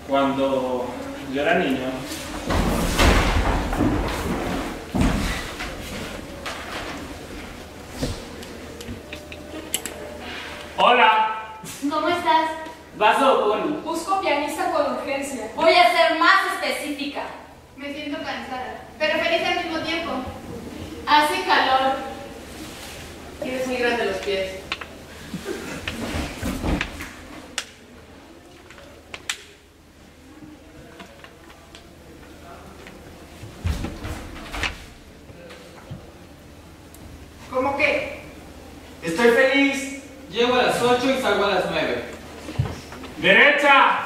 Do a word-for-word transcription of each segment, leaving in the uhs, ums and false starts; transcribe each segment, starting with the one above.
Cuando yo era niño, hola. ¿Cómo estás? Vaso con... Busco pianista con urgencia. Voy a ser más específica. Me siento cansada, pero feliz al mismo tiempo. Hace calor. Tienes muy grandes los pies. ¿Cómo qué? Estoy feliz. Llego a las ocho y salgo a las nueve. ¡Derecha!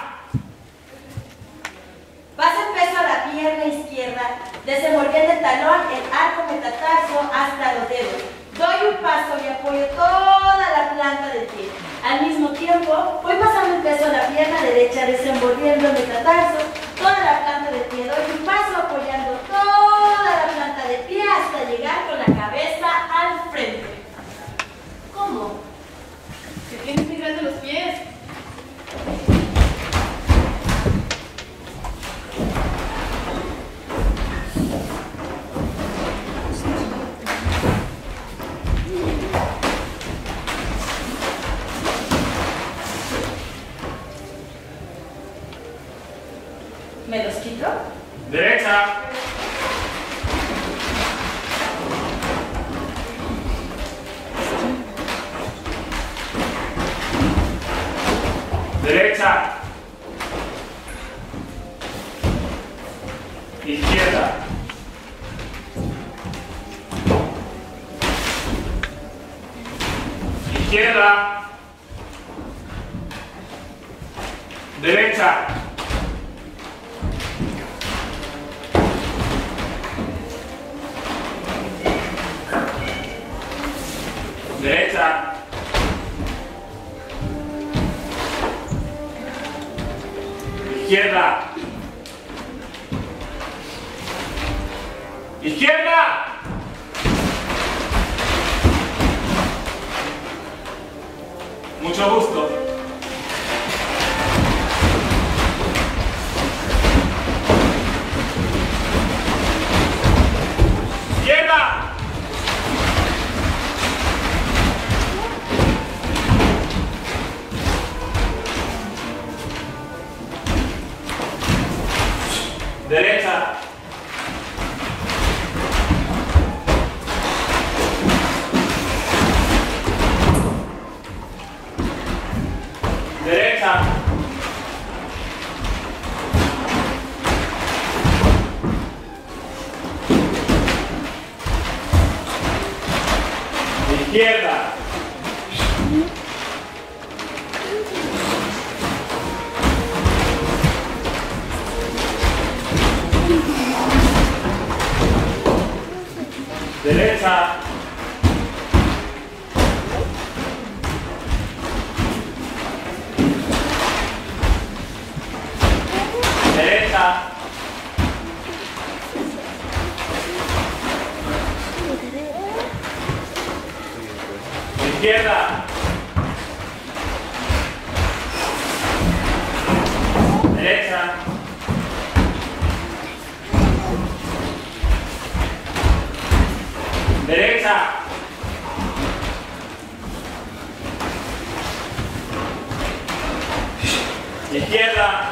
Pasa el peso a la pierna izquierda, desenvolviendo el talón, el arco metatarso hasta los dedos. Doy un paso y apoyo toda la planta del pie. Al mismo tiempo, voy pasando el peso a la pierna derecha, desenvolviendo el metatarso, toda la planta del pie. Doy un paso apoyando toda la planta del pie hasta llegar con la cabeza al frente. ¿Cómo? Que tienes muy grandes los pies. ¿Me los quito? ¡Derecha! Derecha. Izquierda. Izquierda. Derecha. Derecha. Izquierda. Izquierda. Mucho gusto. Izquierda. Derecha. Derecha. Izquierda. Derecha. Derecha. Izquierda. Derecha. Derecha. Izquierda.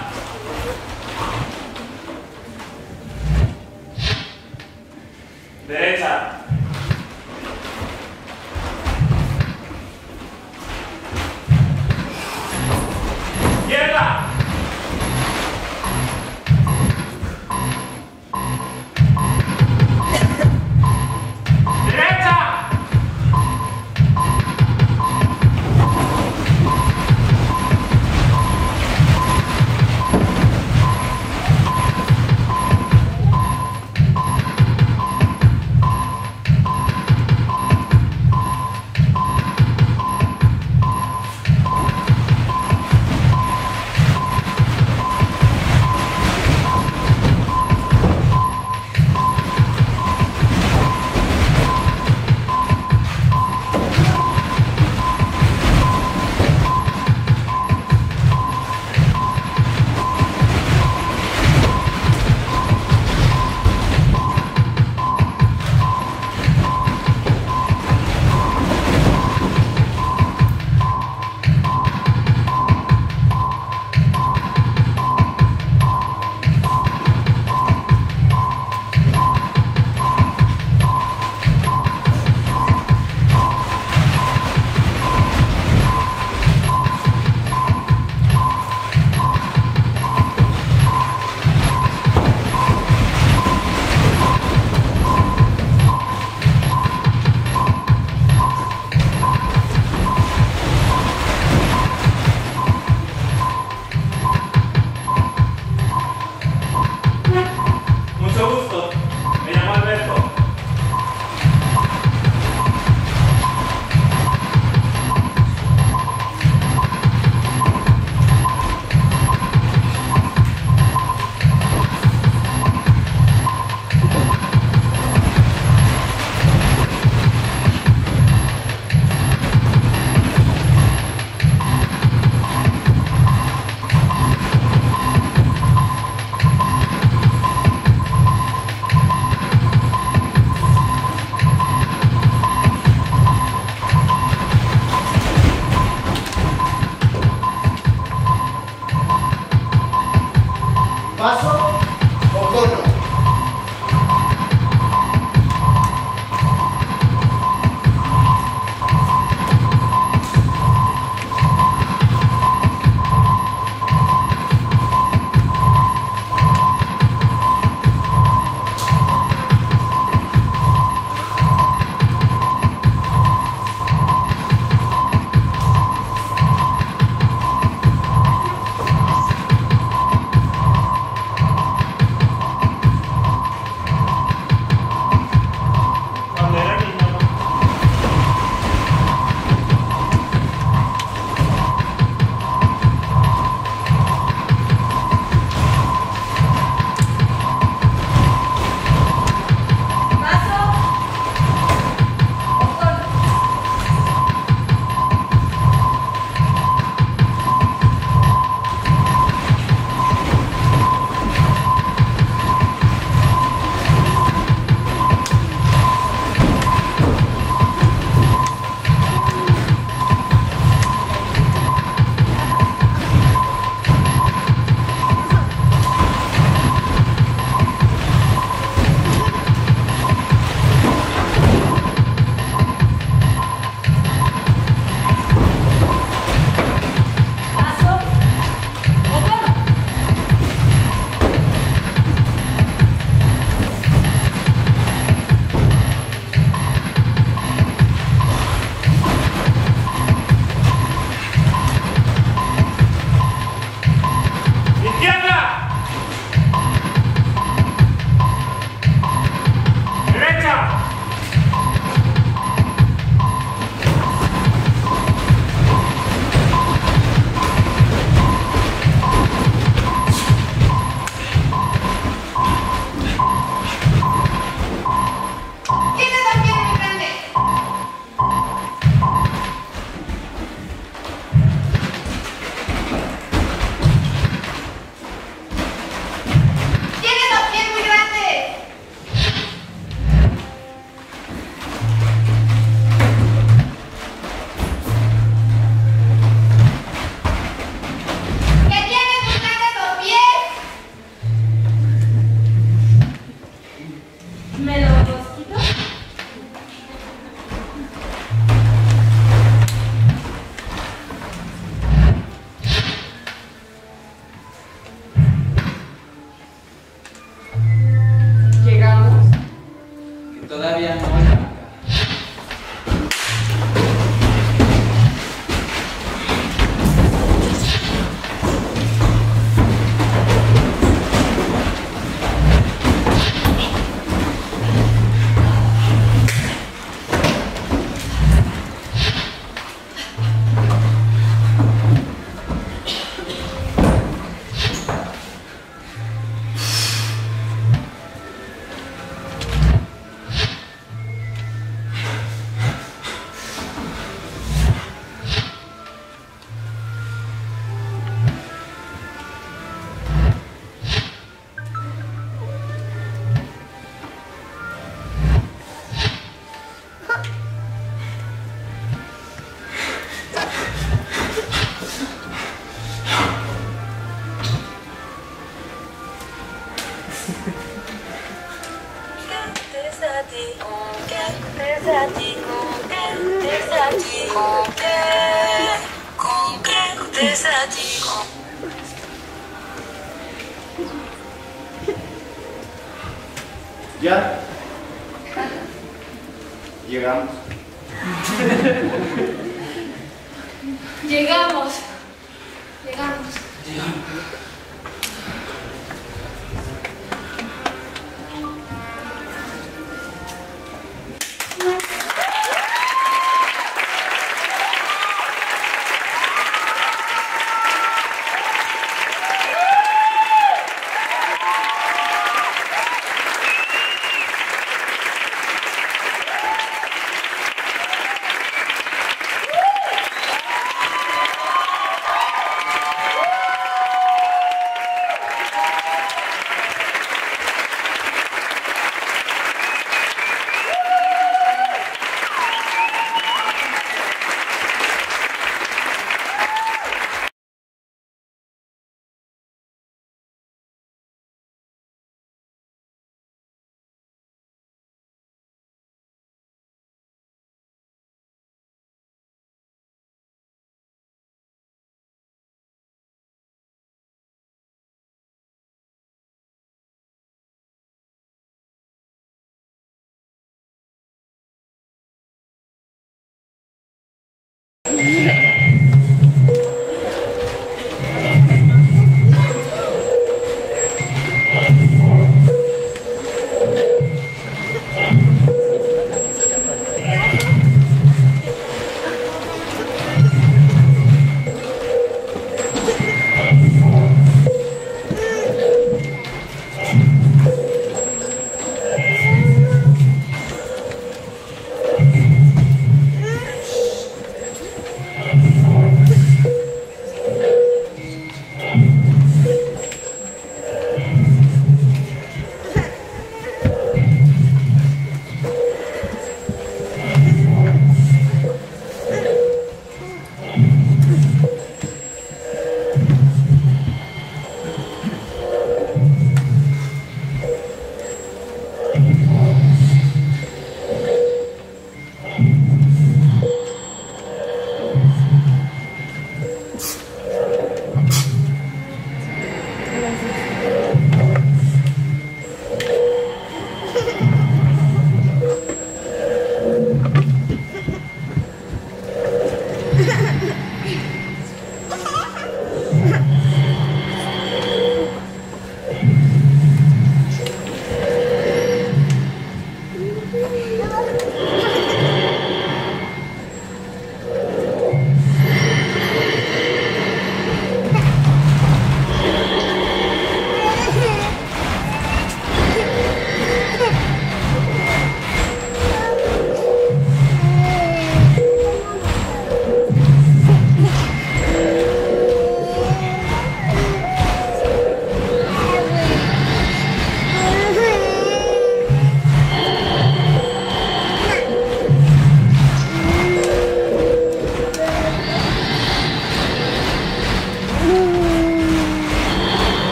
Derecha. Izquierda. Derecha. desde allí, con que desde allí, con que, con que desde allí. Ya llegamos. Llegamos. Llegamos.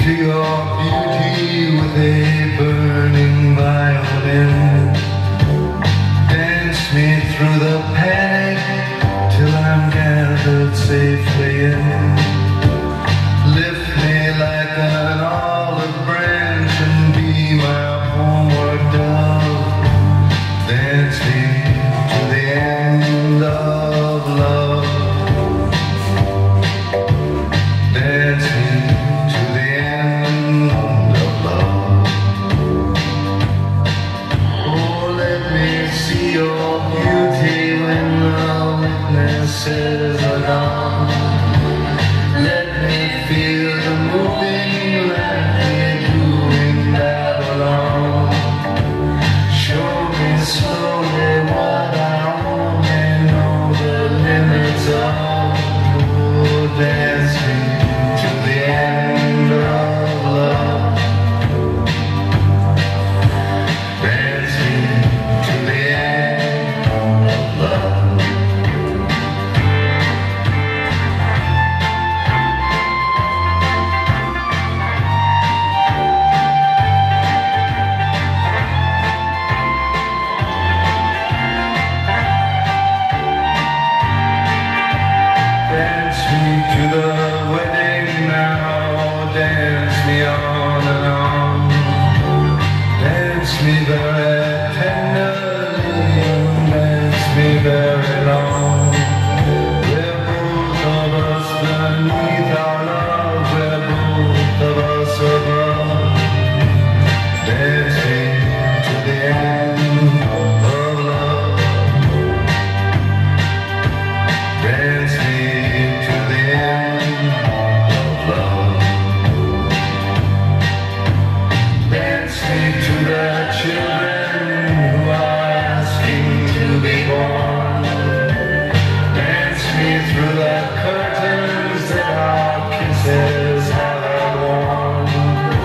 to your beauty with a burning violin. Dance me through the panic till I'm gathered safely in. Lift me like an olive branch and be my homeward dove. Dance me to the end of love. Dance me to the end of love. Oh, let me see your beauty when the witnesses are gone. Let me feel the moving like we do in Babylon. Show me slowly what I only know the limits of. Oh, dance me to the end of love. Dance me to the end of love. Dance me to the wedding now, dance me on and on. Dance me very tenderly, dance me very long. We're both of us beneath our love, we're both of us above. Dance me to the end of love. Dance me to the end of love. Dance me to the children who are asking to be born. Dance me through the curtains that our kisses have worn.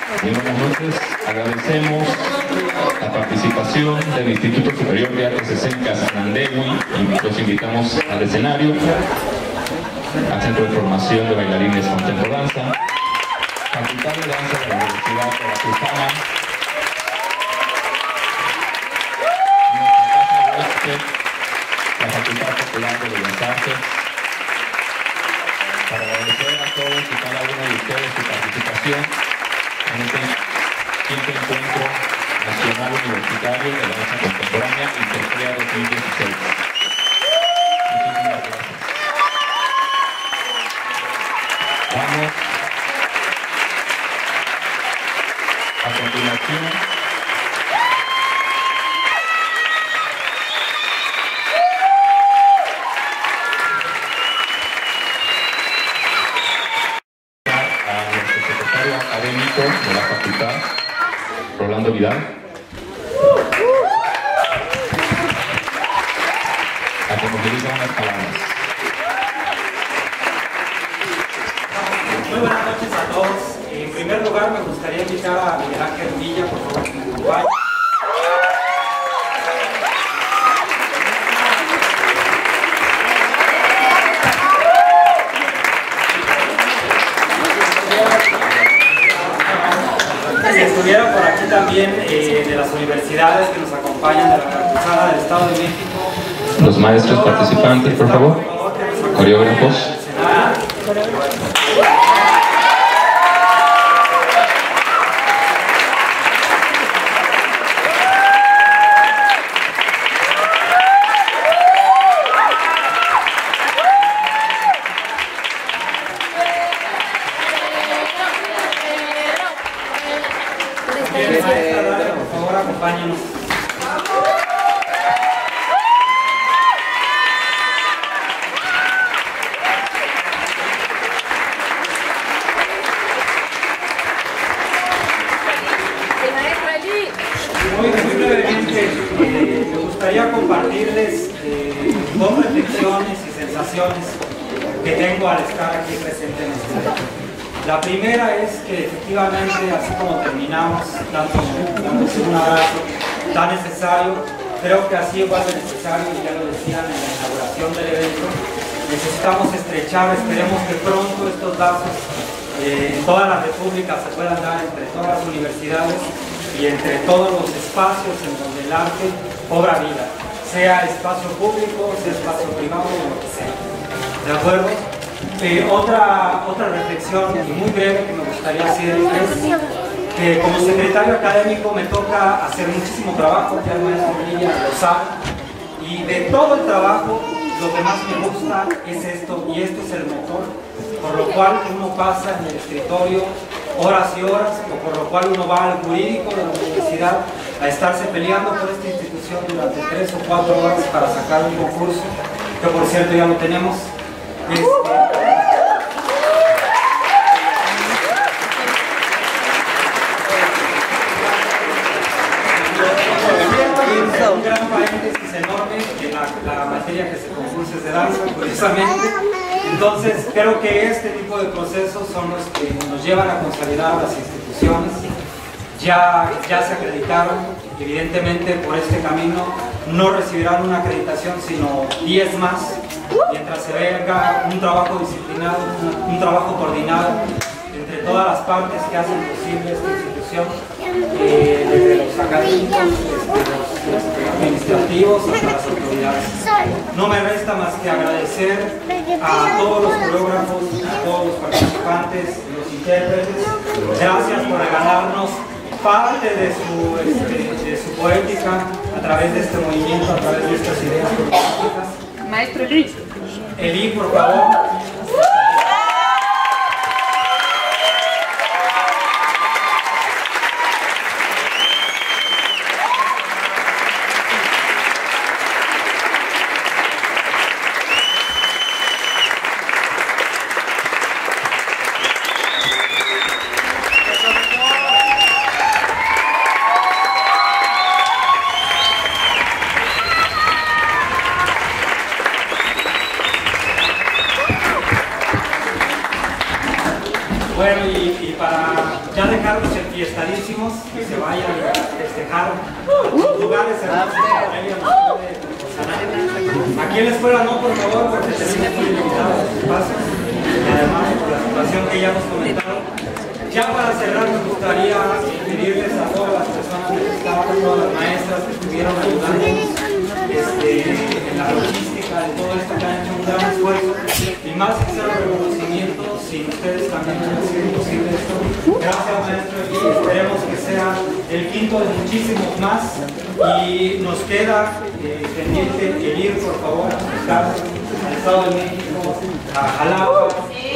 Bien, buenas noches. Agradecemos la participación del Instituto Superior de Artes Escénicas Nandegui y los invitamos al escenario, al Centro de Formación de Bailarines Contempodanza, Facultad de Danza de la Universidad de la Cruzana, nuestra casa huésped, la Facultad Popular de Bellas Artes, para agradecer a todos y cada uno de ustedes su participación en este quinto encuentro nacional universitario de la danza contemporánea Intercrea dos mil dieciséis. Muchísimas gracias. Vamos a continuación académico de la facultad, Rolando Vidal, a que nos dirija unas palabras. Muy buenas noches a todos. En primer lugar me gustaría invitar a Miguel Ángel Villa, por favor, que me acompañe. Si estuviera por aquí también eh, de las universidades que nos acompañan de la Cartuzana del Estado de México. Los maestros participantes, por favor. Coreógrafos. Por favor, acompáñenos. Muy, muy brevemente, eh, me gustaría compartirles eh, dos reflexiones y sensaciones que tengo al estar aquí presente en este evento. La primera es que efectivamente, así como terminamos dándonos un abrazo tan necesario, creo que así igual de necesario, y ya lo decían en la inauguración del evento, necesitamos estrechar, esperemos que pronto estos lazos eh, en toda la República se puedan dar entre todas las universidades y entre todos los espacios en donde el arte cobra vida, sea espacio público, sea espacio privado o lo que sea. ¿De acuerdo? Eh, otra, otra reflexión y muy breve que me gustaría hacer es que como secretario académico me toca hacer muchísimo trabajo, ya el maestro Villa lo sabe, y de todo el trabajo lo que más me gusta es esto, y esto es el motor, por lo cual uno pasa en el escritorio horas y horas, o por lo cual uno va al jurídico de la universidad a estarse peleando por esta institución durante tres o cuatro horas para sacar un concurso, que por cierto ya lo tenemos. Este, un gran paréntesis enorme en la, la materia que se concursa es de danza, curiosamente. Entonces creo que este tipo de procesos son los que nos llevan a consolidar las instituciones. Ya, ya se acreditaron, evidentemente por este camino no recibirán una acreditación sino diez más, mientras se venga un trabajo disciplinado, un, un trabajo coordinado entre todas las partes que hacen posible esta institución, eh, desde los académicos, desde los, los administrativos hasta las autoridades. No me resta más que agradecer a todos los coreógrafos, a todos los participantes, los intérpretes. Gracias por regalarnos parte de su, este, de su poética a través de este movimiento, a través de estas ideas políticas. Maestro Eli. Eli, por favor. enfiestadísimos, que se vayan a festejar sus lugares hermosos que ella nos puede proporcionar. Aquí en la escuela no, por favor, porque tenemos muy limitados los espacios y además por la situación que ya hemos comentado. Ya para cerrar me gustaría pedirles a todas las personas del staff, a todas las maestras que estuvieron ayudándonos este, en la logística de todo esto, que han hecho un gran esfuerzo y más sincero reconocimiento. Sin ustedes también no hubiera sido posible esto. Gracias, maestro, y esperemos que sea el quinto de muchísimos más. Y nos queda eh, pendiente el ir, por favor, a visitar al Estado de México, a Jalapa.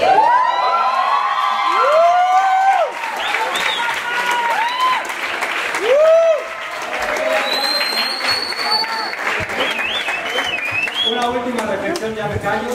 Una última reflexión, ya me callo.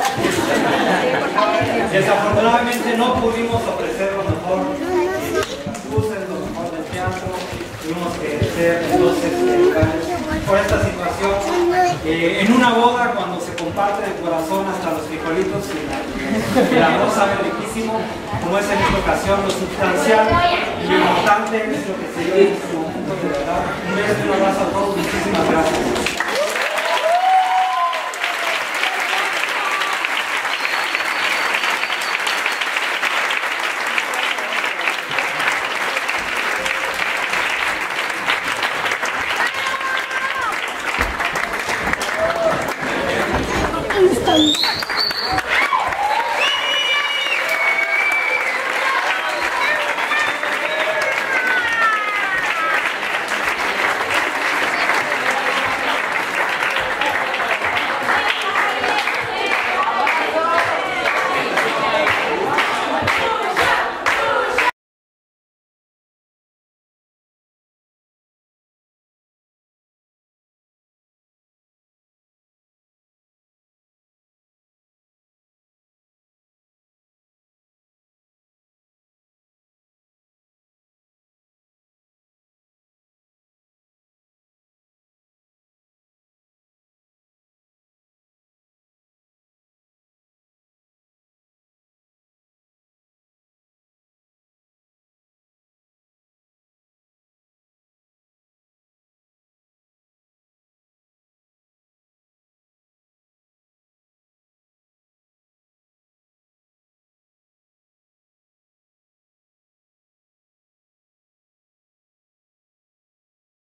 Desafortunadamente no pudimos ofrecer lo mejor de las luces, lo mejor del teatro. Tuvimos que ser en dos lugares por esta situación. Eh, en una boda, cuando se comparte el corazón hasta los frijolitos y la, y el arroz sabe riquísimo, como es en esta ocasión, lo sustancial y lo importante es lo que se dio en este momento, de verdad. Un beso y un abrazo a todos. Muchísimas gracias.